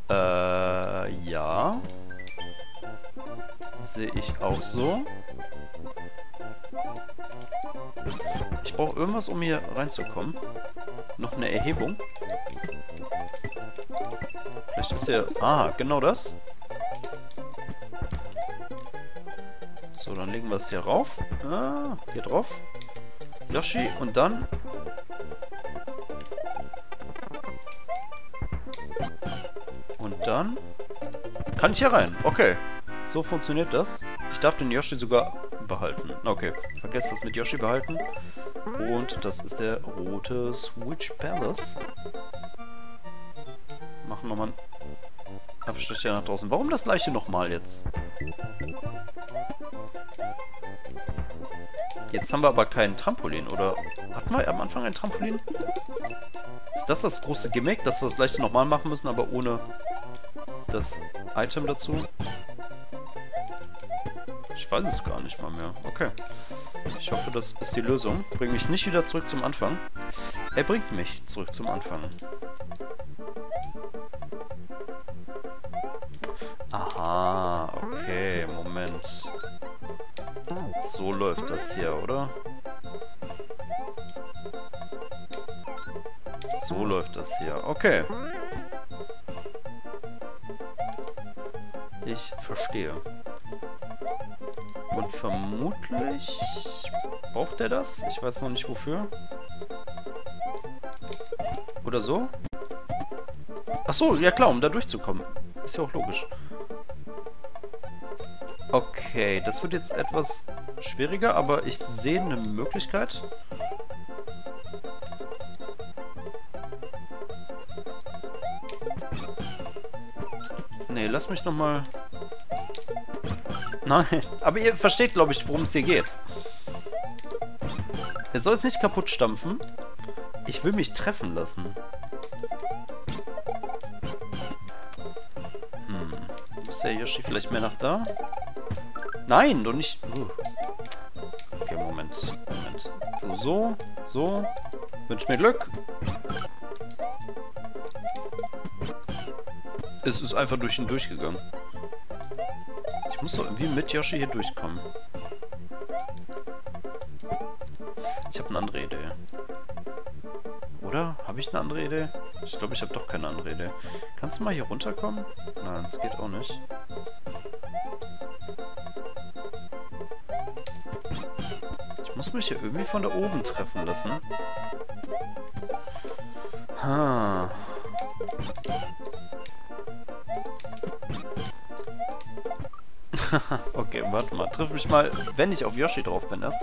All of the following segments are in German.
Ja. Sehe ich auch so. Ich brauche irgendwas, um hier reinzukommen. Noch eine Erhebung. Vielleicht ist hier... Ah, genau das. So, dann legen wir es hier rauf. Ah, hier drauf. Yoshi und dann... Und dann... Kann ich hier rein? Okay. So funktioniert das. Ich darf den Yoshi sogar behalten. Okay, vergesst das mit Yoshi behalten. Und das ist der rote Switch Palace. Machen nochmal einen Abstecher nach draußen. Warum das gleiche nochmal jetzt? Jetzt haben wir aber kein Trampolin, oder? Hatten wir am Anfang ein Trampolin? Ist das das große Gimmick, dass wir das gleiche nochmal machen müssen, aber ohne das Item dazu? Ich weiß es gar nicht mal mehr. Okay. Ich hoffe, das ist die Lösung. Bring mich nicht wieder zurück zum Anfang. Er bringt mich zurück zum Anfang. Aha, okay, Moment. So läuft das hier, oder? So läuft das hier. Okay. Ich verstehe. Und vermutlich braucht er das. Ich weiß noch nicht wofür. Oder so? Ach so, ja klar, um da durchzukommen. Ist ja auch logisch. Okay, das wird jetzt etwas schwieriger, aber ich sehe eine Möglichkeit. Nee, lass mich nochmal... Nein, aber ihr versteht, glaube ich, worum es hier geht. Er soll es nicht kaputt stampfen. Ich will mich treffen lassen. Muss der Yoshi vielleicht mehr nach da? Nein, doch nicht. Okay, Moment. Du so. Wünsch mir Glück. Es ist einfach durch ihn durchgegangen. Ich muss doch irgendwie mit Yoshi hier durchkommen. Ich habe eine andere Idee. Oder? Habe ich eine andere Idee? Ich glaube, ich habe doch keine andere Idee. Kannst du mal hier runterkommen? Nein, das geht auch nicht. Ich muss mich hier irgendwie von da oben treffen lassen. Ha. Okay, warte mal. Triff mich mal, wenn ich auf Yoshi drauf bin erst.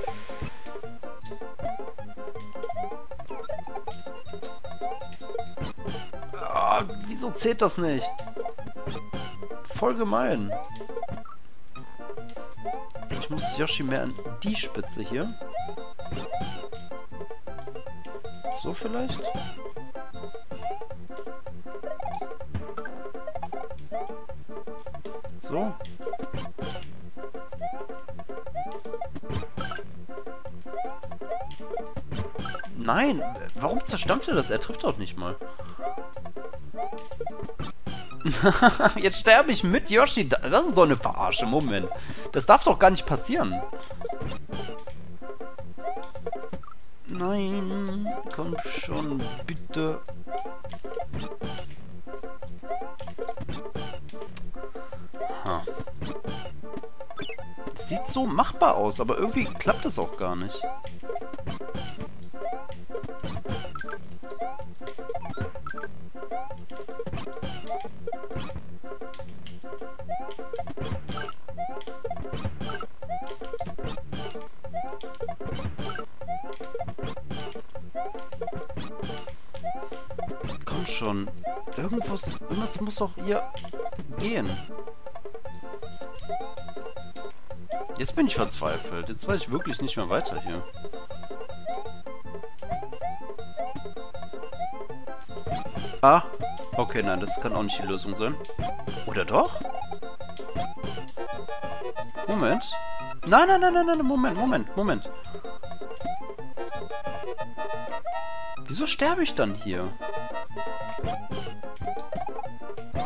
Ah, wieso zählt das nicht? Voll gemein. Ich muss Yoshi mehr an die Spitze hier. So vielleicht? So. Nein, warum zerstampft er das? Er trifft doch nicht mal. Jetzt sterbe ich mit Yoshi. Das ist doch eine Verarsche. Moment. Das darf doch gar nicht passieren. Nein. Komm schon, bitte. Ha. Sieht so machbar aus, aber irgendwie klappt es auch gar nicht. Komm schon. Irgendwas muss doch hier gehen. Jetzt bin ich verzweifelt. Jetzt weiß ich wirklich nicht mehr weiter hier. Ah. Okay, nein, das kann auch nicht die Lösung sein. Oder doch? Moment. Nein, Moment. Wieso sterbe ich dann hier?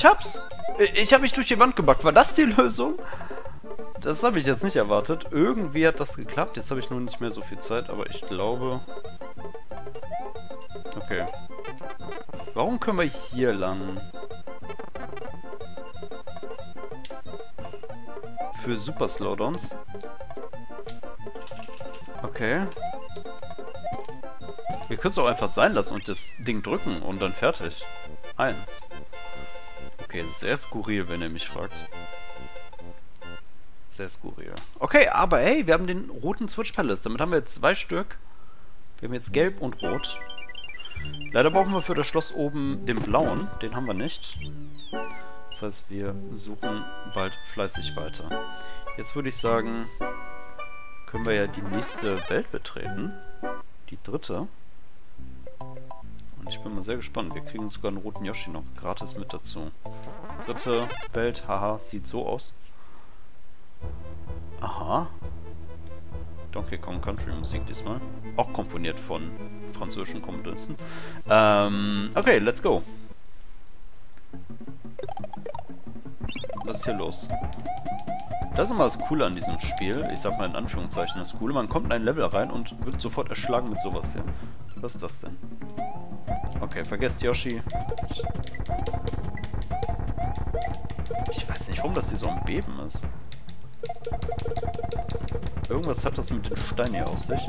ich hab's! Ich habe mich durch die Wand gebackt. War das die Lösung? Das habe ich jetzt nicht erwartet. Irgendwie hat das geklappt. Jetzt habe ich nur nicht mehr so viel Zeit, aber ich glaube... Okay. Warum können wir hier lang? Für Super Slowdowns. Okay. Wir können es auch einfach sein lassen und das Ding drücken und dann fertig. 1. Okay, sehr skurril, wenn ihr mich fragt. Sehr skurril. Okay, aber hey, wir haben den roten Switch Palace. Damit haben wir jetzt 2 Stück. Wir haben jetzt gelb und rot. Leider brauchen wir für das Schloss oben den blauen. Den haben wir nicht. Das heißt, wir suchen bald fleißig weiter. Jetzt würde ich sagen, können wir ja die nächste Welt betreten. Die 3. Und ich bin mal sehr gespannt. Wir kriegen sogar einen roten Yoshi noch gratis mit dazu. 3. Welt, haha, sieht so aus. Aha. Donkey Kong Country Musik diesmal. Auch komponiert von französischen Komponisten. Okay, let's go. Was ist hier los? Das ist immer das Coole an diesem Spiel. Ich sag mal in Anführungszeichen das Coole. Man kommt in ein Level rein und wird sofort erschlagen mit sowas hier. Was ist das denn? Okay, vergesst Yoshi. Ich weiß nicht, warum das hier so am Beben ist. Irgendwas hat das mit den Steinen hier auf sich.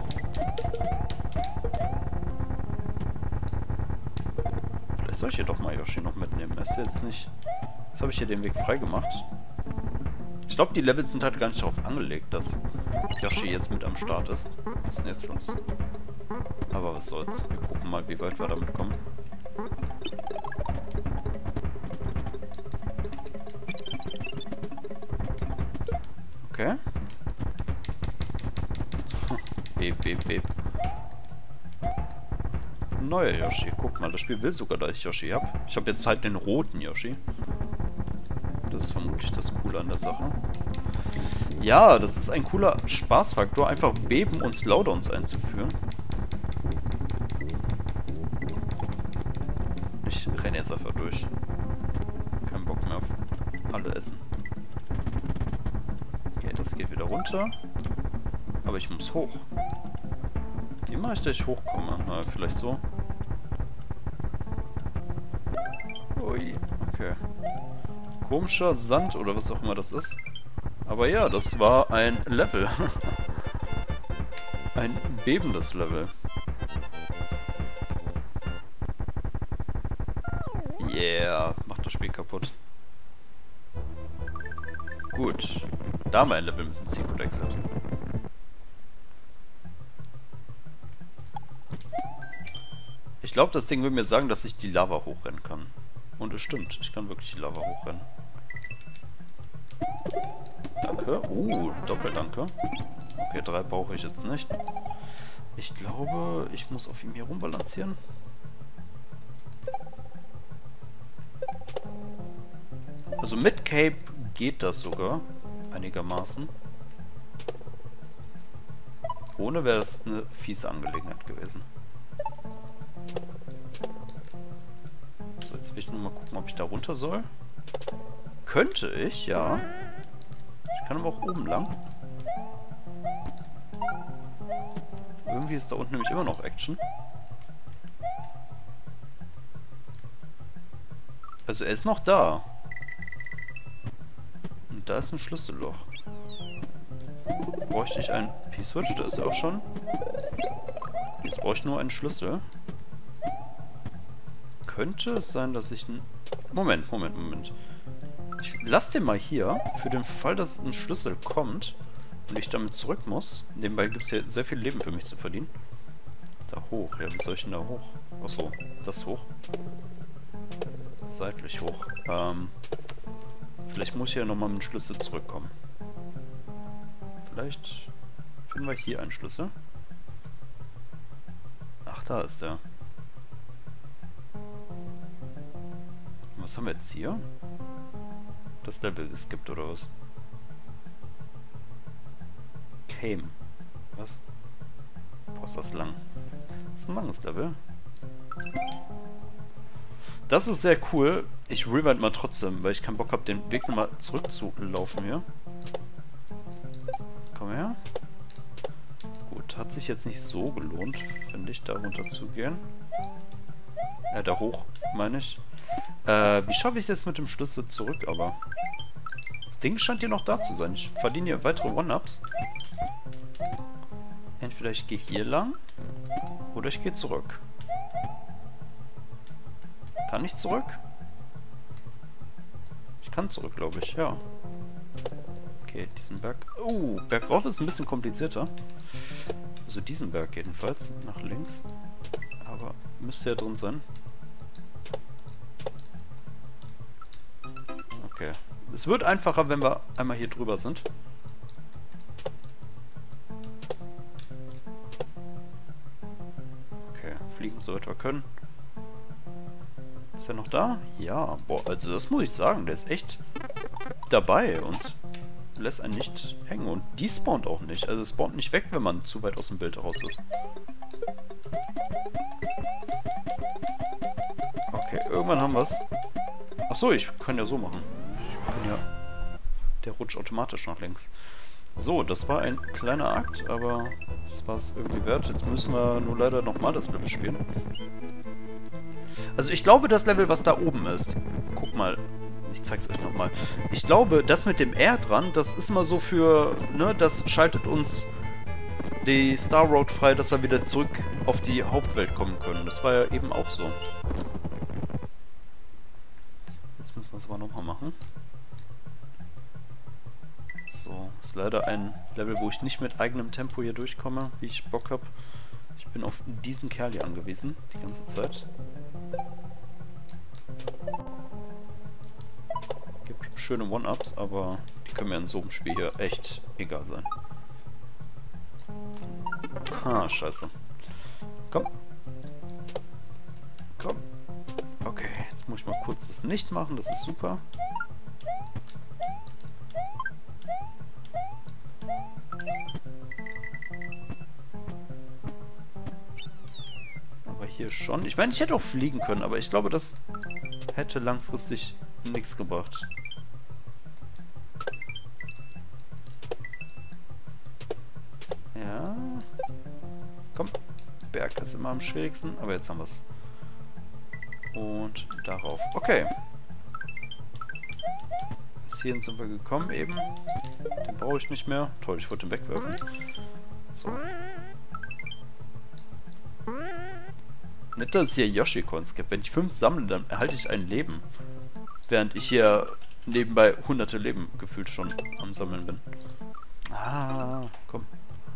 Vielleicht soll ich hier doch mal Yoshi noch mitnehmen. Er ist jetzt nicht... Jetzt habe ich hier den Weg frei gemacht. Ich glaube, die Levels sind halt gar nicht darauf angelegt, dass Yoshi jetzt mit am Start ist. Was ist denn jetzt los? Aber was soll's. Wir gucken mal, wie weit wir damit kommen. Okay. Beb, beb, beb. Neuer Yoshi. Guck mal, das Spiel will sogar, dass ich Yoshi habe. Ich habe jetzt halt den roten Yoshi. Das ist vermutlich das Coole an der Sache. Ja, das ist ein cooler Spaßfaktor, einfach Beben und Slowdowns einzuführen. Ich renne jetzt einfach durch. Kein Bock mehr auf alle Essen. Okay, das geht wieder runter. Aber ich muss hoch. Wie mache ich, dass ich hochkomme? Na, vielleicht so. Ui, okay. Komischer Sand oder was auch immer das ist. Aber ja, das war ein Level. Ein bebendes Level. Yeah, macht das Spiel kaputt. Gut. Da haben wir ein Level mit dem Secret Exit. Ich glaube, das Ding will mir sagen, dass ich die Lava hochrennen kann. Und es stimmt, ich kann wirklich die Lava hochrennen. Danke. Doppeldanke. Okay, 3 brauche ich jetzt nicht. Ich glaube, ich muss auf ihm hier rumbalancieren. Also mit Cape geht das sogar. Einigermaßen. Ohne wäre das eine fiese Angelegenheit gewesen. So, jetzt will ich nur mal gucken, ob ich da runter soll. Könnte ich, ja. Ich kann aber auch oben lang. Irgendwie ist da unten nämlich immer noch Action. Also er ist noch da. Und da ist ein Schlüsselloch. Bräuchte ich einen P-Switch? Da ist er auch schon. Jetzt brauche ich nur einen Schlüssel. Könnte es sein, dass ich... Moment. Ich lasse den mal hier, für den Fall, dass ein Schlüssel kommt und ich damit zurück muss. Nebenbei gibt es hier sehr viel Leben für mich zu verdienen. Da hoch, ja, wie soll ich denn da hoch? Achso, das hoch. Seitlich hoch. Vielleicht muss ich ja nochmal mit dem Schlüssel zurückkommen. Vielleicht finden wir hier einen Schlüssel. Ach, da ist der. Was haben wir jetzt hier? Das Level geskippt oder was? Came. Was? Boah, ist das lang. Das ist ein langes Level. Das ist sehr cool. Ich rewind mal trotzdem, weil ich keinen Bock habe, den Weg nochmal zurückzulaufen hier. Komm her. Gut, hat sich jetzt nicht so gelohnt, finde ich, da runter zu gehen. Da hoch, meine ich. Wie schaffe ich es jetzt mit dem Schlüssel zurück, aber... Das Ding scheint hier noch da zu sein. Ich verdiene hier weitere One-Ups. Entweder ich gehe hier lang, oder ich gehe zurück. Kann ich zurück? Ich kann zurück, glaube ich, ja. Okay, diesen Berg... Berg rauf ist ein bisschen komplizierter. Also diesen Berg jedenfalls, nach links. Aber müsste ja drin sein. Okay. Es wird einfacher, wenn wir einmal hier drüber sind. Okay, fliegen soweit wir können. Ist er noch da? Ja, boah, also das muss ich sagen, der ist echt dabei und lässt einen nicht hängen. Und die spawnt auch nicht. Also es spawnt nicht weg, wenn man zu weit aus dem Bild raus ist. Okay, irgendwann haben wir es. Achso, ich kann ja so machen. Ich kann ja... Der rutscht automatisch nach links. So, das war ein kleiner Akt, aber das war es irgendwie wert. Jetzt müssen wir nur leider nochmal das Level spielen. Also ich glaube, das Level, was da oben ist... Guck mal, ich zeig's euch nochmal. Ich glaube, das mit dem R dran, das ist mal so für... Ne, das schaltet uns die Star Road frei, dass wir wieder zurück auf die Hauptwelt kommen können. Das war ja eben auch so. Jetzt müssen wir es aber nochmal machen. So, ist leider ein Level, wo ich nicht mit eigenem Tempo hier durchkomme, wie ich Bock habe. Ich bin auf diesen Kerl hier angewiesen, die ganze Zeit. Gibt schöne One-Ups, aber die können mir in so einem Spiel hier echt egal sein. Ah, scheiße. Komm. Komm. Okay, jetzt muss ich mal kurz das nicht machen, das ist super. Aber hier schon. Ich meine, ich hätte auch fliegen können, aber ich glaube, das hätte langfristig nichts gebracht. Ja. Komm. Berg ist immer am schwierigsten, aber jetzt haben wir es. Und darauf. Okay. Bis hierhin sind wir gekommen eben. Den brauche ich nicht mehr. Toll, ich wollte den wegwerfen. So. Nicht, dass es hier Yoshi-Coins gibt. Wenn ich 5 sammle, dann erhalte ich ein Leben. Während ich hier nebenbei hunderte Leben gefühlt schon am Sammeln bin. Ah, komm.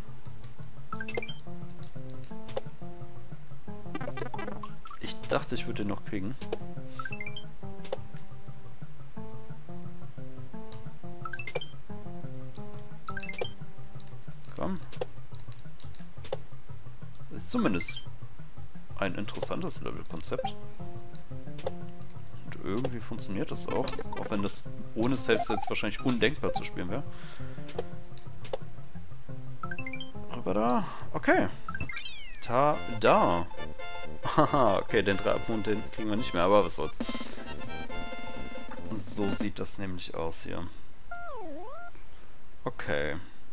Ich dachte, ich würde den noch kriegen. Komm. Ist zumindest ein interessantes Level-Konzept. Und irgendwie funktioniert das auch. Auch wenn das ohne Save-Sets wahrscheinlich undenkbar zu spielen wäre. Rüber da. Okay. Ta-da. Haha, okay, den Dreiabmond, den kriegen wir nicht mehr, aber was soll's. So sieht das nämlich aus hier. Okay.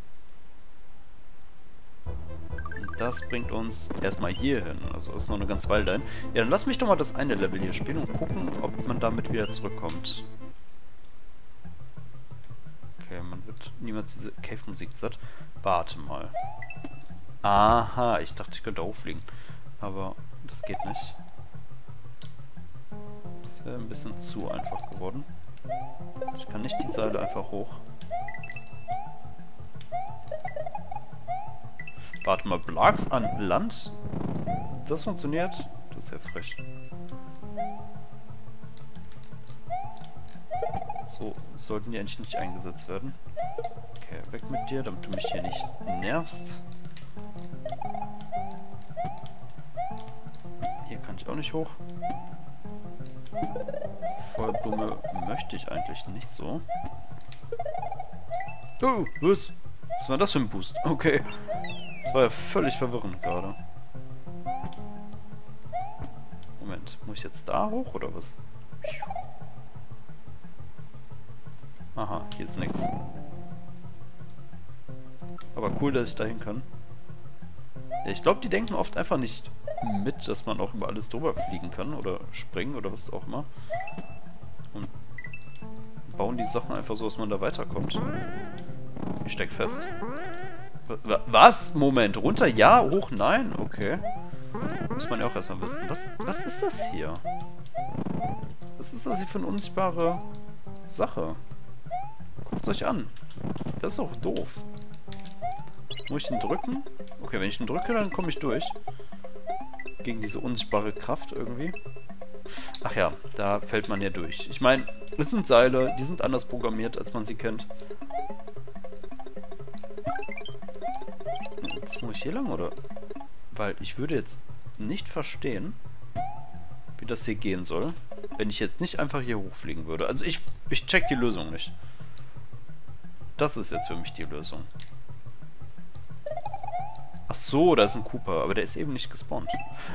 Und das bringt uns erstmal hier hin. Also ist noch eine ganze Weile dahin. Ja, dann lass mich doch mal das eine Level hier spielen und gucken, ob man damit wieder zurückkommt. Okay, man wird niemals diese Cave-Musik satt. Warte mal. Aha, ich dachte, ich könnte auffliegen. Aber das geht nicht. Das wäre ein bisschen zu einfach geworden. Ich kann nicht die Seile einfach hoch. Warte mal, Blocks an Land? Das funktioniert? Das ist ja frech. So sollten die eigentlich nicht eingesetzt werden. Okay, weg mit dir, damit du mich hier nicht nervst. Hier kann ich auch nicht hoch. Feuerblume möchte ich eigentlich nicht so. Oh, was? Was war das für ein Boost? Okay. Das war ja völlig verwirrend gerade. Moment, muss ich jetzt da hoch oder was? Aha, hier ist nix. Aber cool, dass ich da hin kann. Ja, ich glaube, die denken oft einfach nicht mit, dass man auch über alles drüber fliegen kann oder springen oder was auch immer. Und bauen die Sachen einfach so, dass man da weiterkommt. Ich steck fest. Was? Moment, runter? Ja, hoch? Nein? Okay. Muss man ja auch erstmal wissen. Was ist das hier? Was ist das hier für eine unsichtbare Sache? Guckt euch an. Das ist doch doof. Muss ich den drücken? Okay, wenn ich den drücke, dann komme ich durch. Gegen diese unsichtbare Kraft irgendwie. Ach ja, da fällt man ja durch. Ich meine, es sind Seile, die sind anders programmiert, als man sie kennt. Jetzt muss ich hier lang, oder? Weil ich würde jetzt nicht verstehen, wie das hier gehen soll, wenn ich jetzt nicht einfach hier hochfliegen würde. Also ich check die Lösung nicht. Das ist jetzt für mich die Lösung. Ach so, da ist ein Cooper, aber der ist eben nicht gespawnt.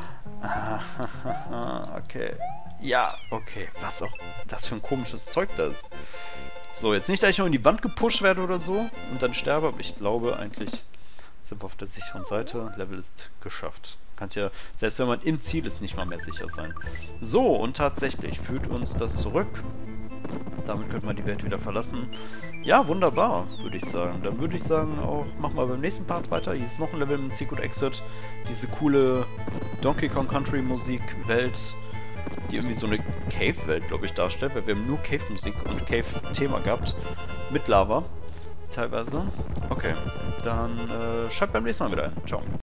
Ah, okay. Ja, okay. Was auch das für ein komisches Zeug da ist. So, jetzt nicht, dass ich noch in die Wand gepusht werde oder so und dann sterbe, aber ich glaube eigentlich sind wir auf der sicheren Seite. Level ist geschafft. Kann ja, selbst wenn man im Ziel ist, nicht mal mehr sicher sein. So, und tatsächlich führt uns das zurück. Damit könnte man die Welt wieder verlassen. Ja, wunderbar, würde ich sagen. Dann würde ich sagen, auch machen wir beim nächsten Part weiter. Hier ist noch ein Level mit Secret Exit. Diese coole Donkey Kong Country Musik Welt, die irgendwie so eine Cave-Welt, glaube ich, darstellt, weil wir haben nur Cave-Musik und Cave-Thema gehabt. Mit Lava, teilweise. Okay, dann schreibt beim nächsten Mal wieder ein. Ciao.